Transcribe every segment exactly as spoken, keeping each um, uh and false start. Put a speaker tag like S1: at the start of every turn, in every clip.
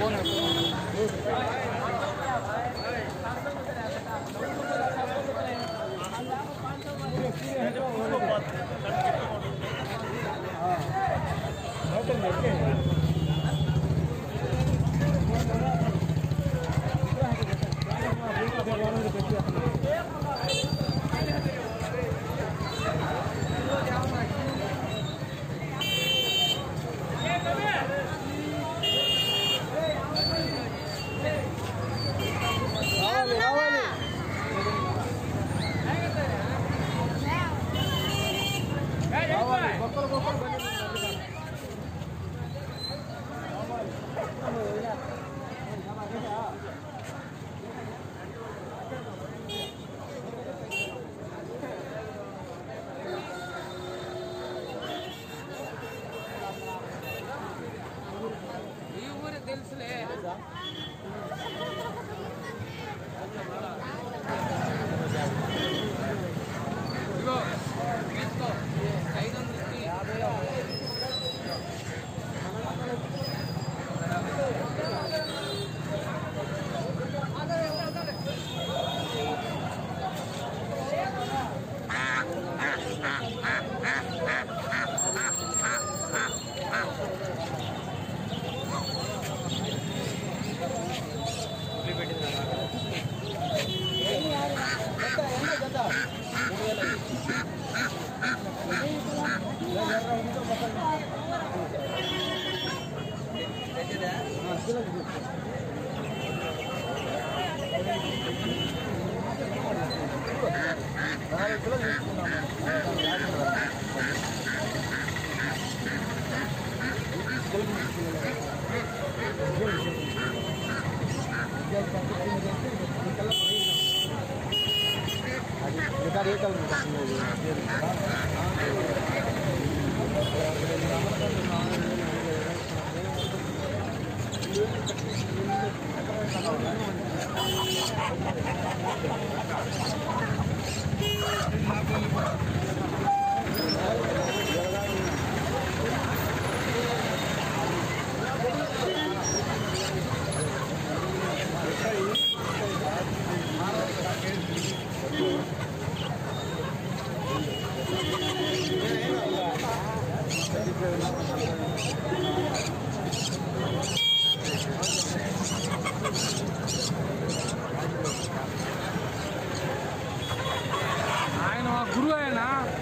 S1: ఆయన గురువు ఆయన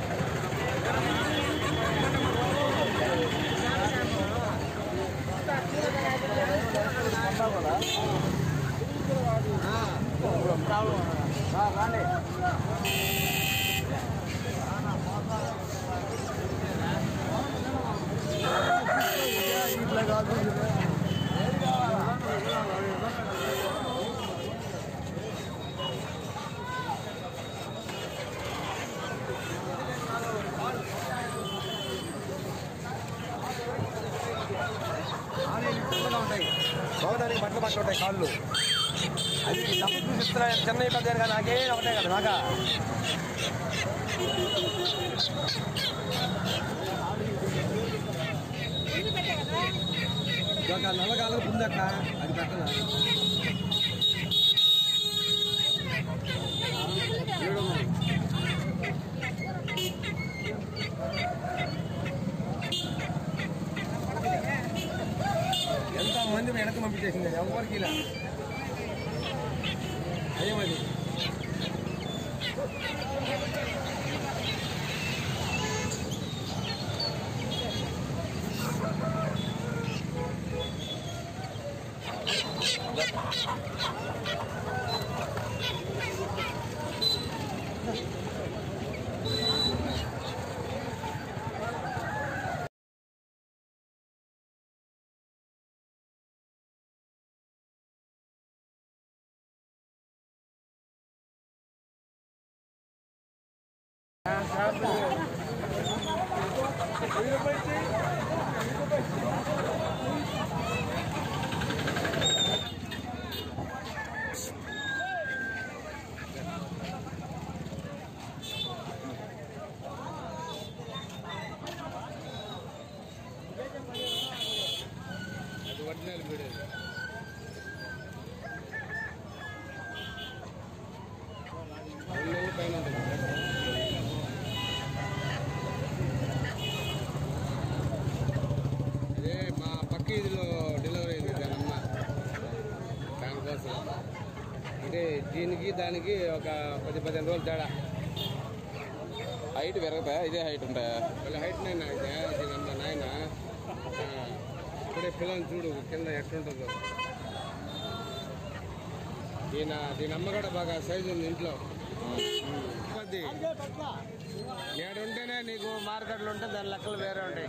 S2: బాగుంటాయి బట్టలు బట్టలు ఉంటాయి కాళ్ళు అది డబ్బు చూపిస్తున్నాయి చెన్నై పెద్ద కదా నాకే ఒకటే కదా నాగా నల్లగాలు ఉందక్క అది పెట్టదా ఎంత మంది వెనక పంపించేసింది ఎవరికి ఇలా అదేమది ఒరిజినల్ వీడియో
S1: కేజీలో డెలివరీ అయింది దానమ్మ. దానికోసం అంటే దీనికి దానికి ఒక పది పదిహేను రోజులు తేడా.
S3: హైట్ పెరుగుతాయా? ఇదే హైట్ ఉంటాయా?
S1: వాళ్ళ హైట్ నైనా ఇదే దీనమ్మ నాయన. ఇప్పుడే పిల్లల్ని చూడు కింద ఎట్లుంటుందో. దీన దీనమ్మ కూడా బాగా సైజు ఉంది ఇంట్లో. ఏడు ఉంటేనే నీకు మార్కెట్లు ఉంటే దాని లెక్కలు వేరే ఉంటాయి.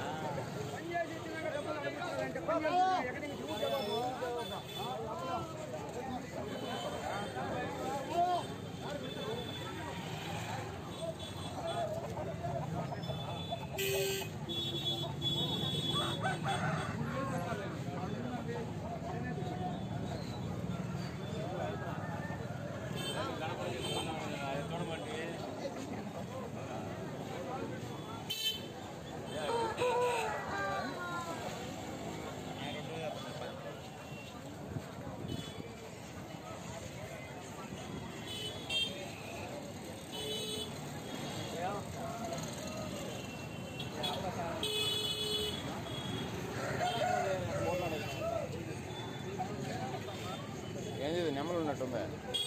S3: ఏంది నెమ్మలు ఉన్నట్టుందా?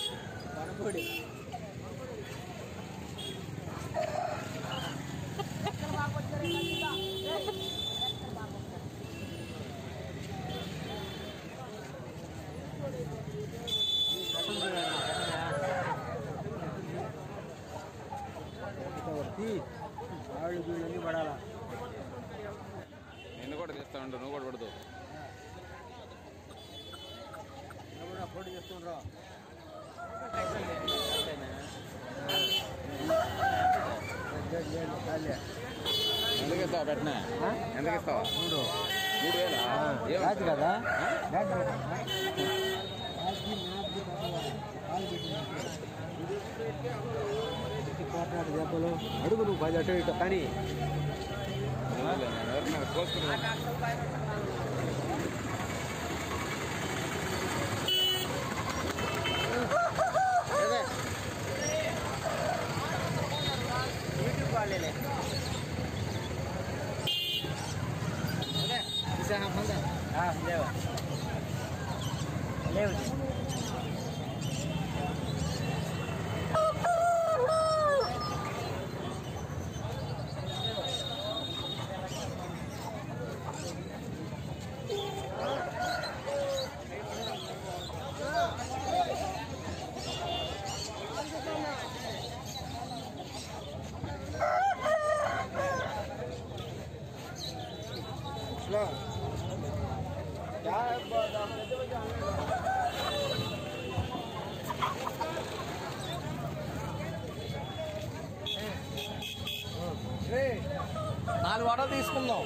S3: నిన్ను కూడా తెస్తా ఉండు, నువ్వు కూడా పడదు.
S2: పోటీ చేస్తుండ్రా
S3: ఎందుకు ఇస్తావా? పెట్టినా ఎందుకు ఇస్తావా? మూడు మూడు వేలా?
S2: రాజు కదా పోట్లాడు దెబ్బలు అడుగు నువ్వు పది అటు ఇటు కానీ
S3: ఎవరినైనా కోసుకున్నా
S2: లేవు నాలుగు వాటలు తీసుకుందాం.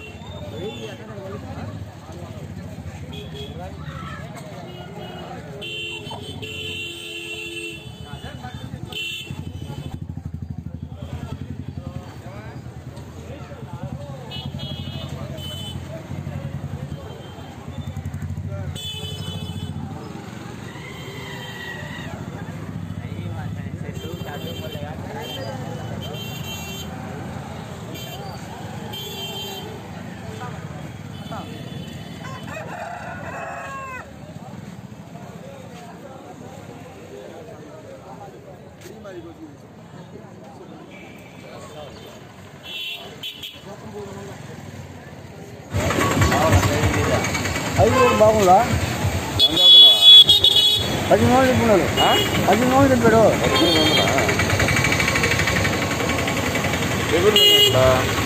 S2: ఐదు రోజులు బాగుందా? పది రోజులు తిప్పున్నాడు పది రోజులు తిప్పాడు.